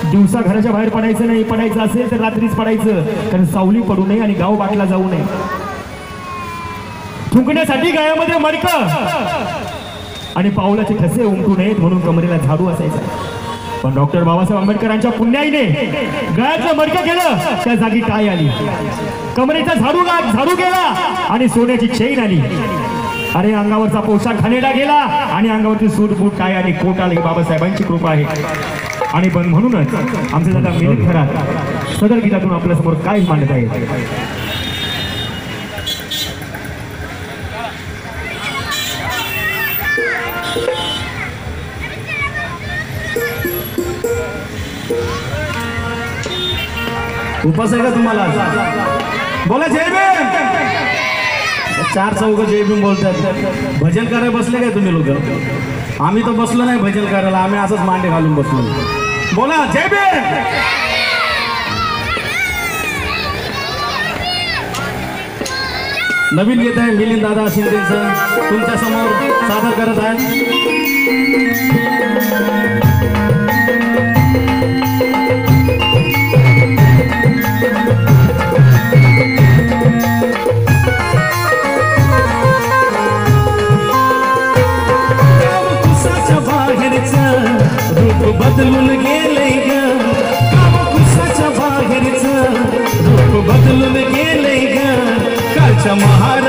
दिवसा घराच्या बाहेर पडायचं नाही, पडायचं असेल तर रात्रीच पडायचं, कारण सावली पडू नये आणि गाव बाटला जाऊ नये. थुंकण्यासाठी गळ्यामध्ये मडकं आणि पावलाचे ठसे उमटू नयेत म्हणून कमरेला झाडू असायचा. पण डॉक्टर बाबासाहेब आंबेडकरांच्या पुण्याईने गळ्यातलं मडकं केलं, त्या जागी टाय आली. कमरेचा झाडू गेला आणि सोन्याची चेन आली. अरे अंगावरचा पोशाख घाणेरडा गेला आणि अंगावरची सूट बूट टाय आणि कोट आले. बाबासाहेबांची कृपा आहे. आणि पण म्हणूनच आमचे दादा मिलिंद खरात सदर गीतातून आपल्या समोर काय मांडत आहेत. उपास आहे का तुम्हाला? बोला जय भीम. चार चौघ जय भीम बोलतात. भजन करायला बसले काय तुम्ही लोक? आम्ही तर बसलो नाही भजन करायला, आम्ही असंच मांडे घालून बसलो. बोला जय भीम. नवीन गीत आहे मिलिंद दादा शिंदेचं तुमच्या समोर सादर करत आहे. बदलून गेले ग कामकुसाच्या बाहेरचं रूप बदलून गेले ग कालच्या महार